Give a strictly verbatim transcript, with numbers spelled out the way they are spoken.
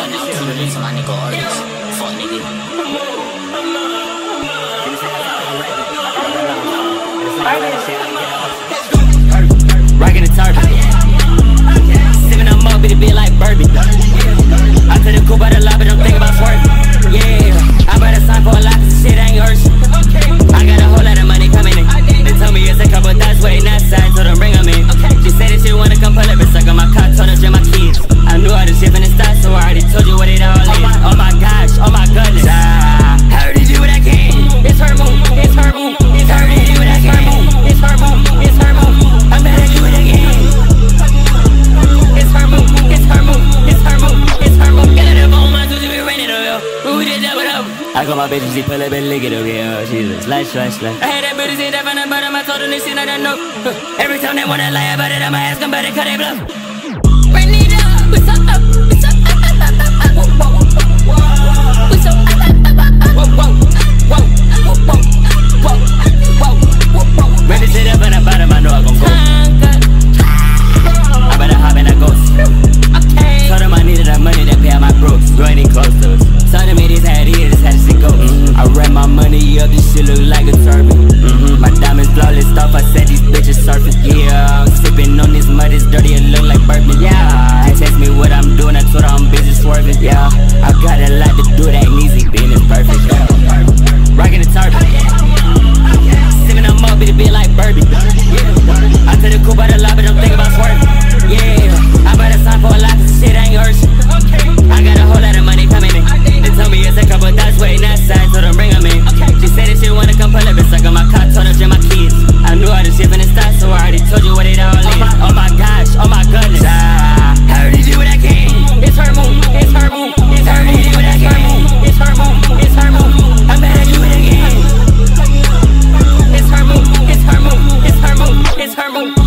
Two release my nigga artist. Fuck nigga. Rockin' the Turban. Sippin' them up, it'll be like bourbon. I to the coupe by the lobby, don't think about swerving. Yeah, I better sign for a lot, cause shit ain't yours. I got a whole lot of money coming in. They told me it's a couple thoughts waiting outside, so don't bring them in. She said that she wanna come pull up and suck on my cock, told her to my kids. I knew all the shit in the start, so I already told you what it all is. Oh my gosh, oh my goodness. Ah, I already do what I can. It's her move, it's her move, it's her move, do what I can. It's her move, it's her move. I better do it again. It's her move, it's her move, it's her move, it's her move. Get it up on my Tuesday, we raining on yo. Who did that, what up? I got my bitch, she pull up and lick it up, yeah. She's a slash, slash, slash. I had that booty, see that from the bottom, I told her this shit, I don't know. Every time they wanna lie about it, I'ma ask them about it, cause they bluff. Bring it up, we so up, we so up, up, up, up, up, whoa, whoa, whoa. We so up, up, up, up, up, whoa, whoa, whoa, whoa, whoa, whoa, whoa, whoa, whoa. Bring this shit up from the bottom, I know I gon' go. I better hop in that ghost. Okay. Told them I needed that money to pay out my brooks. You ain't even close to us. Told them it is how it is, this how this shit go. Mm-hmm. I ran my money up, this shit look like a turban. Mm-hmm. My diamonds flawless off, I said these bitches surfing. Yeah, I'm sipping on this mud, it's dirty, it look like bourbon. Yeah, they text me what I'm doing, I told her I'm busy swerving. Yeah, I got a lot to do, that ain't easy, being is perfect. Yeah. Rockin' the Turban. Sipping them up, it'll be like bourbon. Yeah. I to the coupe by the lobby, don't think about swerving. Yeah, I better sign for a lot, cause shit ain't yours. I got a whole lot of money coming in. They told me it's a couple thoughts waiting outside, so don't bring them in. She said that she wanna come pull up and suck on my cock, told her to my kids. I knew all the shit in the start, so I already told you what it all is. Oh my gosh, oh my goodness. Ah, I already do what I can. It's her move, it's her move, it's her move, do what I can. It's her move, it's her move. I better do it again. It's her move, it's her move, it's her move, it's her move.